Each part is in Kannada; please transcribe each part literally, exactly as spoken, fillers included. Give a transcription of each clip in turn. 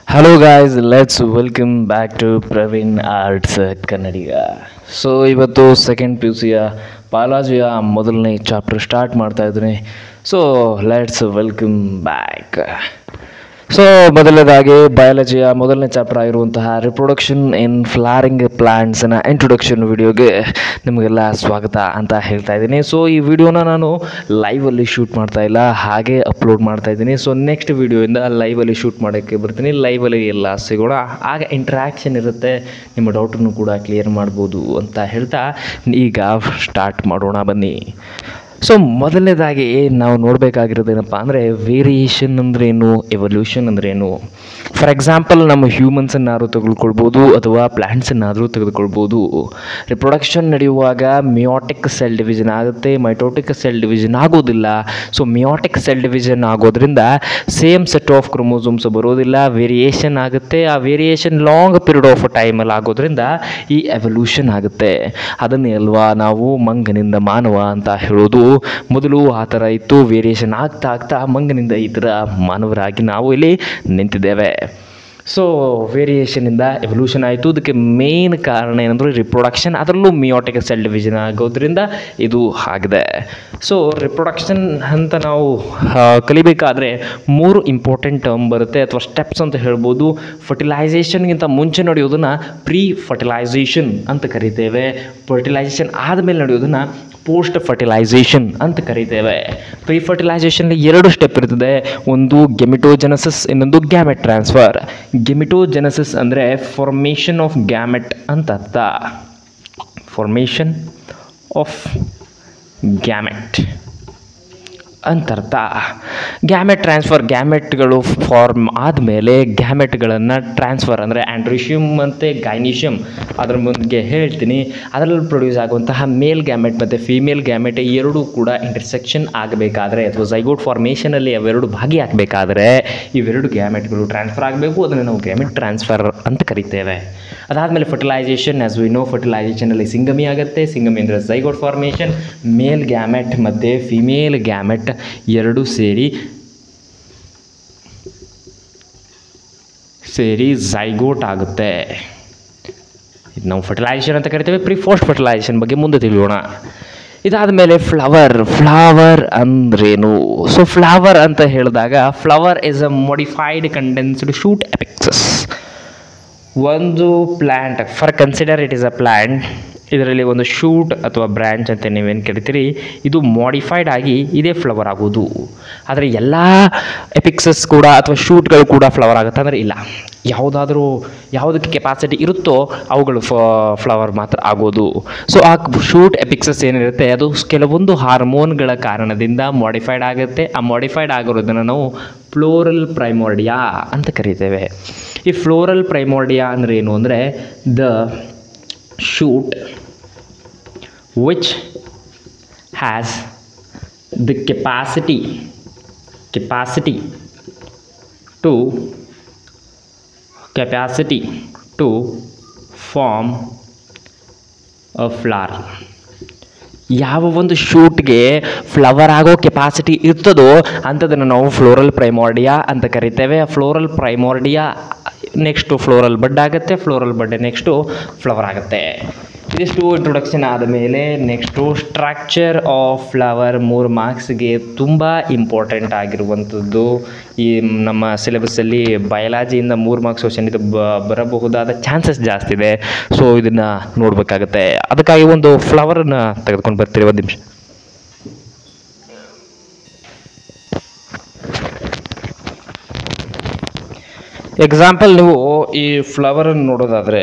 Hello guys, let's welcome back to Praveen Arts ಕನ್ನಡಿಗ. ಸೊ ಇವತ್ತು ಸೆಕೆಂಡ್ ಪಿ ಯು ಸಿಯ ಬಾಲಾಜಿಯ ಮೊದಲನೇ ಚಾಪ್ಟರ್ ಸ್ಟಾರ್ಟ್ ಮಾಡ್ತಾ ಇದ್ದೀನಿ. So let's welcome back. So ಮೊದಲನೇದಾಗಿ ಬಯಾಲಜಿಯ ಮೊದಲನೇ ಚಾಪ್ಟರ್ ಆಗಿರುವಂತಹ ರಿಪ್ರೊಡಕ್ಷನ್ ಇನ್ ಫ್ಲವರಿಂಗ್ ಪ್ಲಾಂಟ್ಸ್ನ ಇಂಟ್ರೊಡಕ್ಷನ್ ವಿಡಿಯೋಗೆ ನಿಮಗೆಲ್ಲ ಸ್ವಾಗತ ಅಂತ ಹೇಳ್ತಾ ಇದ್ದೀನಿ. ಸೊ ಈ ವಿಡಿಯೋನ ನಾನು ಲೈವಲ್ಲಿ ಶೂಟ್ ಮಾಡ್ತಾ ಇಲ್ಲ, ಹಾಗೆ ಅಪ್ಲೋಡ್ ಮಾಡ್ತಾ ಇದ್ದೀನಿ. ಸೊ ನೆಕ್ಸ್ಟ್ ವಿಡಿಯೋಯಿಂದ ಲೈವಲ್ಲಿ ಶೂಟ್ ಮಾಡೋಕ್ಕೆ ಬರ್ತೀನಿ, ಲೈವಲ್ಲಿ ಎಲ್ಲ ಸಿಗೋಣ, ಆಗ ಇಂಟ್ರ್ಯಾಕ್ಷನ್ ಇರುತ್ತೆ, ನಿಮ್ಮ ಡೌಟನ್ನು ಕೂಡ ಕ್ಲಿಯರ್ ಮಾಡ್ಬೋದು ಅಂತ ಹೇಳ್ತಾ ಈಗ ಸ್ಟಾರ್ಟ್ ಮಾಡೋಣ ಬನ್ನಿ. ಸೊ ಮೊದಲನೇದಾಗಿ ನಾವು ನೋಡಬೇಕಾಗಿರೋದೇನಪ್ಪ ಅಂದರೆ ವೇರಿಯೇಷನ್ ಅಂದ್ರೇನು, ಎವಲ್ಯೂಷನ್ ಅಂದ್ರೇನು. ಫಾರ್ ಎಕ್ಸಾಂಪಲ್ ನಮ್ಮ ಹ್ಯೂಮನ್ಸನ್ನಾದರೂ ತೆಗೆದುಕೊಳ್ಬೋದು ಅಥವಾ ಪ್ಲ್ಯಾಂಟ್ಸನ್ನಾದರೂ ತೆಗೆದುಕೊಳ್ಬೋದು. ರಿಪ್ರೊಡಕ್ಷನ್ ನಡೆಯುವಾಗ ಮಿಯೋಟಿಕ್ ಸೆಲ್ ಡಿವಿಷನ್ ಆಗುತ್ತೆ, ಮೈಟೋಟಿಕ್ ಸೆಲ್ ಡಿವಿಷನ್ ಆಗೋದಿಲ್ಲ. ಸೊ ಮಿಯೋಟಿಕ್ ಸೆಲ್ ಡಿವಿಷನ್ ಆಗೋದ್ರಿಂದ ಸೇಮ್ ಸೆಟ್ ಆಫ್ ಕ್ರೋಮೋಸೋಮ್ಸ್ ಬರೋದಿಲ್ಲ, ವೇರಿಯೇಷನ್ ಆಗುತ್ತೆ. ಆ ವೇರಿಯೇಷನ್ ಲಾಂಗ್ ಪೀರಿಯಡ್ ಆಫ್ ಟೈಮಲ್ಲಿ ಆಗೋದ್ರಿಂದ ಈ ಎವಲ್ಯೂಷನ್ ಆಗುತ್ತೆ. ಅದನ್ನೇ ಅಲ್ವಾ ನಾವು ಮಂಗನಿಂದ ಮಾನವ ಅಂತ ಹೇಳೋದು. ಮೊದಲು ಆ ಥರ ಇತ್ತು, ವೇರಿಯೇಷನ್ ಆಗ್ತಾ ಆಗ್ತಾ ಮಂಗನಿಂದ ಈ ಥರ ಮಾನವರಾಗಿ ನಾವು ಇಲ್ಲಿ ನಿಂತಿದ್ದೇವೆ. ಸೊ ವೇರಿಯೇಷನಿಂದ ಎವಲ್ಯೂಷನ್ ಆಯಿತು. ಇದಕ್ಕೆ ಮೇನ್ ಕಾರಣ ಏನಂದರೆ ರಿಪ್ರೊಡಕ್ಷನ್, ಅದರಲ್ಲೂ ಮಿಯೋಟಿಕ್ ಸೆಲ್ ಡಿವಿಷನ್ ಆಗೋದ್ರಿಂದ ಇದು ಆಗಿದೆ. ಸೊ ರಿಪ್ರೊಡಕ್ಷನ್ ಅಂತ ನಾವು ಕಲಿಬೇಕಾದ್ರೆ ಮೂರು ಇಂಪಾರ್ಟೆಂಟ್ ಟರ್ಮ್ ಬರುತ್ತೆ ಅಥವಾ ಸ್ಟೆಪ್ಸ್ ಅಂತ ಹೇಳ್ಬೋದು. ಫರ್ಟಿಲೈಸೇಷನ್ಗಿಂತ ಮುಂಚೆ ನಡೆಯೋದನ್ನು ಪ್ರೀ ಫರ್ಟಿಲೈಸೇಷನ್ ಅಂತ ಕರಿತೇವೆ. ಫರ್ಟಿಲೈಸೇಷನ್ ಆದಮೇಲೆ ನಡೆಯೋದನ್ನು ಪೋಸ್ಟ್ ಫರ್ಟಿಲೈಸೇಷನ್ ಅಂತ ಕರಿತೇವೆ. ಪ್ರೀ ಫರ್ಟಿಲೈಸೇಷನ್ಲಿ ಎರಡು ಸ್ಟೆಪ್ ಇರ್ತದೆ, ಒಂದು ಗೆಮಿಟೋಜೆನಸಿಸ್, ಇನ್ನೊಂದು ಗ್ಯಾಮೆಟ್ ಟ್ರಾನ್ಸ್ಫರ್. ಗೆಮಿಟೋಜೆನಸಿಸ್ ಅಂದರೆ ಫಾರ್ಮೇಷನ್ ಆಫ್ ಗ್ಯಾಮೆಟ್ ಅಂತ ಅರ್ಥ. ಫಾರ್ಮೇಷನ್ ಆಫ್ ಗ್ಯಾಮೆಟ್ ಅಂತರ್ಥ. ಗ್ಯಾಮೆಟ್ ಟ್ರಾನ್ಸ್ಫರ್, ಗ್ಯಾಮೆಟ್ಗಳು ಫಾರ್ಮ್ ಆದಮೇಲೆ ಗ್ಯಾಮೆಟ್ಗಳನ್ನು ಟ್ರಾನ್ಸ್ಫರ್ ಅಂದರೆ ಆ್ಯಂಡ್ರಿಷಿಯಮ್ ಮತ್ತು ಗೈನೀಷಿಯಮ್, ಅದರ ಮುಂದೆ ಹೇಳ್ತೀನಿ. ಅದರಲ್ಲಿ ಪ್ರೊಡ್ಯೂಸ್ ಆಗುವಂತಹ ಮೇಲ್ ಗ್ಯಾಮೆಟ್ ಮತ್ತು ಫೀಮೇಲ್ ಗ್ಯಾಮೆಟ್ ಎರಡೂ ಕೂಡ ಇಂಟರ್ಸೆಕ್ಷನ್ ಆಗಬೇಕಾದ್ರೆ ಅಥವಾ ಝೈಗೋಟ್ ಫಾರ್ಮೇಷನಲ್ಲಿ ಅವೆರಡು ಭಾಗಿಯಾಗಬೇಕಾದ್ರೆ ಇವೆರಡು ಗ್ಯಾಮೆಟ್ಗಳು ಟ್ರಾನ್ಸ್ಫರ್ ಆಗಬೇಕು. ಅದನ್ನು ನಾವು ಗ್ಯಾಮೆಟ್ ಟ್ರಾನ್ಸ್ಫರ್ ಅಂತ ಕರಿತೇವೆ. ಅದಾದಮೇಲೆ ಫರ್ಟಿಲೈಸೇಷನ್, ಆ್ಯಸ್ ವಿ ನೋ ಫರ್ಟಿಲೈಸೇಷನಲ್ಲಿ ಸಿಂಗಮಿ ಆಗುತ್ತೆ. ಸಿಂಗಮಿ ಅಂದರೆ ಝೈಗೋಟ್ ಫಾರ್ಮೇಷನ್, ಮೇಲ್ ಗ್ಯಾಮೆಟ್ ಮತ್ತು ಫಿಮೇಲ್ ಗ್ಯಾಮೆಟ್ ಎರಡು ಸೇರಿ ಸೇರಿ ಝೈಗೋಟ್ ಆಗುತ್ತೆ. ಇದು ನಾವು ಫರ್ಟಿಲೈಸೇಷನ್ ಅಂತ ಕರಿತೇವೆ. ಪ್ರೀ ಪೋಸ್ಟ್ ಫರ್ಟಿಲೈಸೇಷನ್ ಬಗ್ಗೆ ಮುಂದೆ ತಿಳಿಯೋಣ. ಇದಾದ ಮೇಲೆ ಫ್ಲವರ್. ಫ್ಲವರ್ ಅಂದ್ರೇನು? ಸೊ ಫ್ಲವರ್ ಅಂತ ಹೇಳಿದಾಗ flower is a modified condensed shoot apex. ಒಂದು plant, for consider it is a plant, ಇದರಲ್ಲಿ ಒಂದು ಶೂಟ್ ಅಥವಾ ಬ್ರ್ಯಾಂಚ್ ಅಂತ ನೀವೇನು ಕರಿತೀರಿ, ಇದು ಮಾಡಿಫೈಡ್ ಆಗಿ ಇದೇ ಫ್ಲವರ್ ಆಗೋದು. ಆದರೆ ಎಲ್ಲ ಎಪಿಕ್ಸಸ್ ಕೂಡ ಅಥವಾ ಶೂಟ್ಗಳು ಕೂಡ ಫ್ಲವರ್ ಆಗುತ್ತೆ ಅಂದರೆ ಇಲ್ಲ. ಯಾವುದಾದ್ರೂ ಯಾವುದಕ್ಕೆ ಕೆಪಾಸಿಟಿ ಇರುತ್ತೋ ಅವುಗಳು ಫ್ಲವರ್ ಮಾತ್ರ ಆಗೋದು. ಸೊ ಆ ಶೂಟ್ ಎಪಿಕ್ಸಸ್ ಏನಿರುತ್ತೆ ಅದು ಕೆಲವೊಂದು ಹಾರ್ಮೋನ್ಗಳ ಕಾರಣದಿಂದ ಮಾಡಿಫೈಡ್ ಆಗುತ್ತೆ. ಆ ಮಾಡಿಫೈಡ್ ಆಗಿರೋದನ್ನು ನಾವು ಫ್ಲೋರಲ್ ಪ್ರೈಮೋರ್ಡಿಯಾ ಅಂತ ಕರಿತೇವೆ. ಈ ಫ್ಲೋರಲ್ ಪ್ರೈಮೋರ್ಡಿಯಾ ಅಂದರೆ ಏನು ಅಂದರೆ the shoot which has the capacity capacity to capacity to form a flower. ಯಾವ ಒಂದು ಶೂಟ್ಗೆ ಫ್ಲವರ್ ಆಗೋ ಕೆಪಾಸಿಟಿ ಇರ್ತದೋ ಅಂಥದನ್ನು ನಾವು ಫ್ಲೋರಲ್ ಪ್ರೈಮೋರ್ಡಿಯಾ ಅಂತ ಕರಿತೇವೆ. ಫ್ಲೋರಲ್ ಪ್ರೈಮೋರ್ಡಿಯಾ ನೆಕ್ಸ್ಟು ಫ್ಲೋರಲ್ ಬಡ್ ಆಗುತ್ತೆ, ಫ್ಲೋರಲ್ ಬಡ್ ನೆಕ್ಸ್ಟು ಫ್ಲವರ್ ಆಗುತ್ತೆ. ಇದಿಷ್ಟು ಇಂಟ್ರೊಡಕ್ಷನ್ ಆದಮೇಲೆ ನೆಕ್ಸ್ಟು ಸ್ಟ್ರಕ್ಚರ್ ಆಫ್ ಫ್ಲವರ್. ಮೂರು ಮಾರ್ಕ್ಸ್ಗೆ ತುಂಬ ಇಂಪಾರ್ಟೆಂಟ್ ಆಗಿರುವಂಥದ್ದು. ಈ ನಮ್ಮ ಸಿಲೆಬಸ್ಸಲ್ಲಿ ಬಯಾಲಜಿಯಿಂದ ಮೂರು ಮಾರ್ಕ್ಸ್ ಕ್ವಶನ್ ಇದು ಬರಬಹುದಾದ ಚಾನ್ಸಸ್ ಜಾಸ್ತಿ ಇದೆ. ಸೊ ಇದನ್ನು ನೋಡಬೇಕಾಗತ್ತೆ. ಅದಕ್ಕಾಗಿ ಒಂದು ಫ್ಲವರನ್ನು ತೆಗೆದುಕೊಂಡು ಬರ್ತೀರಿ, ಒಂದು ನಿಮಿಷ. ಎಕ್ಸಾಂಪಲ್, ನೀವು ಈ ಫ್ಲವರನ್ನು ನೋಡೋದಾದರೆ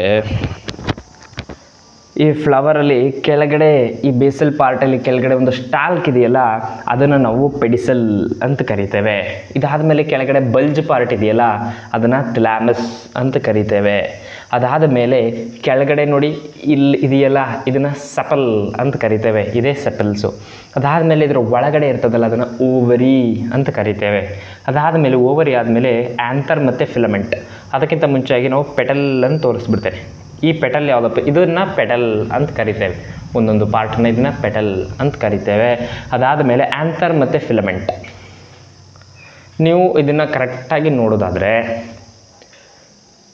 ಈ ಫ್ಲವರಲ್ಲಿ ಕೆಳಗಡೆ ಈ ಬೇಸಲ್ ಪಾರ್ಟಲ್ಲಿ ಕೆಳಗಡೆ ಒಂದು ಸ್ಟಾಲ್ಕ್ ಇದೆಯಲ್ಲ, ಅದನ್ನು ನಾವು ಪೆಡಿಸಲ್ ಅಂತ ಕರಿತೇವೆ. ಇದಾದ ಮೇಲೆ ಕೆಳಗಡೆ ಬಲ್ಜ್ ಪಾರ್ಟ್ ಇದೆಯಲ್ಲ, ಅದನ್ನು ಥ್ಯಾಲಮಸ್ ಅಂತ ಕರಿತೇವೆ. ಅದಾದ ಮೇಲೆ ಕೆಳಗಡೆ ನೋಡಿ ಇಲ್ಲಿ ಇದೆಯಲ್ಲ, ಇದನ್ನು ಸೆಪಲ್ ಅಂತ ಕರಿತೇವೆ, ಇದೇ ಸೆಪಲ್ಸು. ಅದಾದಮೇಲೆ ಇದರ ಒಳಗಡೆ ಇರ್ತದಲ್ಲ, ಅದನ್ನು ಓವರಿ ಅಂತ ಕರಿತೇವೆ. ಅದಾದಮೇಲೆ ಓವರಿ ಆದಮೇಲೆ ಆ್ಯಂಥರ್ ಮತ್ತು ಫಿಲಮೆಂಟ್. ಅದಕ್ಕಿಂತ ಮುಂಚೆಯಾಗಿ ನಾವು ಪೆಟಲ್ ಅಂತ ತೋರಿಸ್ಬಿಡ್ತೇನೆ. ಈ ಪೆಟಲ್ ಯಾವುದಪ್ಪ, ಇದನ್ನು ಪೆಟಲ್ ಅಂತ ಕರಿತೇವೆ. ಒಂದೊಂದು ಪಾರ್ಟ್ನ ಇದನ್ನು ಪೆಟಲ್ ಅಂತ ಕರಿತೇವೆ. ಅದಾದ ಮೇಲೆ ಆ್ಯಂಥರ್ ಮತ್ತು ಫಿಲಮೆಂಟ್. ನೀವು ಇದನ್ನು ಕರೆಕ್ಟಾಗಿ ನೋಡೋದಾದರೆ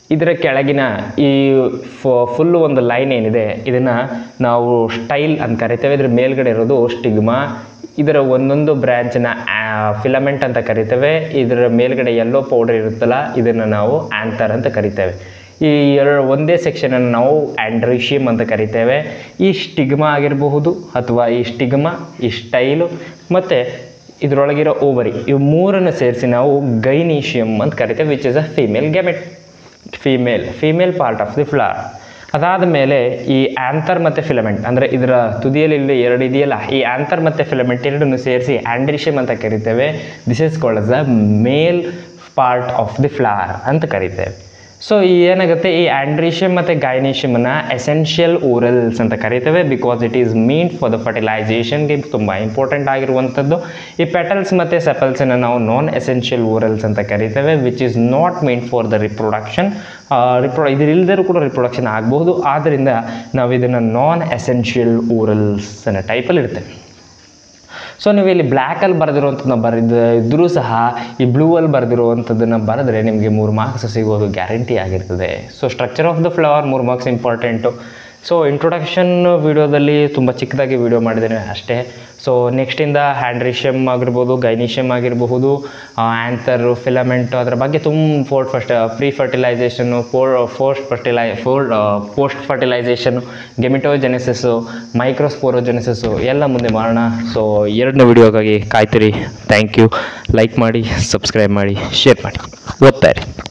ಇದರ ಕೆಳಗಿನ ಈ ಫುಲ್ಲು ಒಂದು ಲೈನ್ ಏನಿದೆ ಇದನ್ನು ನಾವು ಸ್ಟೈಲ್ ಅಂತ ಕರಿತೇವೆ. ಇದ್ರ ಮೇಲ್ಗಡೆ ಇರೋದು ಸ್ಟಿಗ್ಮಾ, ಇದರ ಒಂದೊಂದು ಬ್ರ್ಯಾಂಚನ್ನ ಫಿಲಮೆಂಟ್ ಅಂತ ಕರಿತೇವೆ. ಇದರ ಮೇಲ್ಗಡೆ ಯೆಲ್ಲೋ ಪೌಡರ್ ಇರುತ್ತಲ್ಲ ಇದನ್ನು ನಾವು ಆ್ಯಂಥರ್ ಅಂತ ಕರಿತೇವೆ. ಈ ಎರಡು ಒಂದೇ ಸೆಕ್ಷನನ್ನು ನಾವು ಆ್ಯಂಡ್ರೀಷಿಯಮ್ ಅಂತ ಕರಿತೇವೆ. ಈ ಸ್ಟಿಗ್ಮಾ ಆಗಿರಬಹುದು ಅಥವಾ ಈ ಸ್ಟಿಗ್ಮಾ, ಈ ಸ್ಟೈಲು ಮತ್ತು ಇದರೊಳಗಿರೋ ಓವರಿ, ಇವು ಮೂರನ್ನು ಸೇರಿಸಿ ನಾವು ಗೈನೀಷಿಯಮ್ ಅಂತ ಕರಿತೇವೆ, which is a female gamete, female female part of the flower. ಅದಾದ ಮೇಲೆ ಈ ಆ್ಯಂಥರ್ ಮತ್ತು ಫಿಲಮೆಂಟ್ ಅಂದರೆ ಇದರ ತುದಿಯಲ್ಲಿ ಇಲ್ಲಿ ಎರಡು ಇದೆಯಲ್ಲ, ಈ ಆ್ಯಂಥರ್ ಮತ್ತು ಫಿಲಮೆಂಟ್ ಎರಡನ್ನು ಸೇರಿಸಿ ಆ್ಯಂಡ್ರೀಷಿಯಮ್ ಅಂತ ಕರಿತೇವೆ. This is called as the male part of the flower ಅಂತ ಕರಿತೇವೆ. ಸೊ ಏನಾಗುತ್ತೆ, ಈ ಆ್ಯಂಡ್ರೀಷಿಯಮ್ ಮತ್ತು ಗೈನೀಷಿಯಮನ್ನು ಎಸೆನ್ಷಿಯಲ್ ಊರಲ್ಸ್ ಅಂತ ಕರಿತೇವೆ, because it is meant for the ಫರ್ಟಿಲೈಸೇಷನ್ಗೆ ತುಂಬ ಇಂಪಾರ್ಟೆಂಟ್ ಆಗಿರುವಂಥದ್ದು. ಈ ಪೆಟಲ್ಸ್ ಮತ್ತು ಸೆಪಲ್ಸನ್ನು ನಾವು ನಾನ್ ಎಸೆನ್ಷಿಯಲ್ ಊರಲ್ಸ್ ಅಂತ ಕರಿತೇವೆ, which is not meant for the reproduction. Repro ಇದಿಲ್ಲದರೂ ಕೂಡ ರಿಪ್ರೊಡಕ್ಷನ್ ಆಗಬಹುದು, ಆದ್ದರಿಂದ ನಾವು ಇದನ್ನು ನಾನ್ ಎಸೆನ್ಷಿಯಲ್ ಊರಲ್ಸ್ ಅನ್ನೋ ಟೈಪಲ್ಲಿ ಇರ್ತೇವೆ. ಸೊ ನೀವು ಇಲ್ಲಿ ಬ್ಲ್ಯಾಕಲ್ಲಿ ಬರೆದಿರುವಂಥದ್ದನ್ನ ಬರೆದ ಇದ್ದರೂ ಸಹ ಈ ಬ್ಲೂವಲ್ಲಿ ಬರೆದಿರುವಂಥದ್ದನ್ನು ಬರೆದ್ರೆ ನಿಮಗೆ ಮೂರು ಮಾರ್ಕ್ಸ್ ಸಿಗೋದು ಗ್ಯಾರಂಟಿ ಆಗಿರ್ತದೆ. So structure of the flower ಮೂರು ಮಾರ್ಕ್ಸ್ ಇಂಪಾರ್ಟೆಂಟು. ಸೊ ಇಂಟ್ರೊಡಕ್ಷನ್ ವೀಡಿಯೋದಲ್ಲಿ ತುಂಬ ಚಿಕ್ಕದಾಗಿ ವೀಡಿಯೋ ಮಾಡಿದ್ದೇನೆ ಅಷ್ಟೇ. ಸೊ ನೆಕ್ಸ್ಟಿಂದ ಆ್ಯಂಡ್ರೀಷಿಯಮ್ ಆಗಿರ್ಬೋದು, ಗೈನೀಷಿಯಮ್ ಆಗಿರಬಹುದು, ಆ್ಯಂಥರು, ಫಿಲಮೆಂಟು, ಅದರ ಬಗ್ಗೆ ತುಂಬ ಫೋರ್ಟ್ ಫಸ್ಟ್ ಪ್ರೀ ಫರ್ಟಿಲೈಸೇಷನ್ನು, ಫೋರ್ ಫೋಸ್ಟ್ ಫರ್ಟಿಲೈ ಫೋರ್ ಪೋಸ್ಟ್ ಫರ್ಟಿಲೈಸೇಷನ್ನು, ಗೆಮಿಟೋಜೆನೆಸಿಸು, ಮೈಕ್ರೋಸ್ಪೋರೋಜೆನೆಸಿಸು ಎಲ್ಲ ಮುಂದೆ ಮಾಡೋಣ. ಸೊ ಎರಡನೇ ವೀಡಿಯೋಗಾಗಿ ಕಾಯ್ತೀರಿ. Thank you. ಲೈಕ್ ಮಾಡಿ, ಸಬ್ಸ್ಕ್ರೈಬ್ ಮಾಡಿ, ಶೇರ್ ಮಾಡಿ, ಓದ್ತಾ ಇರಿ.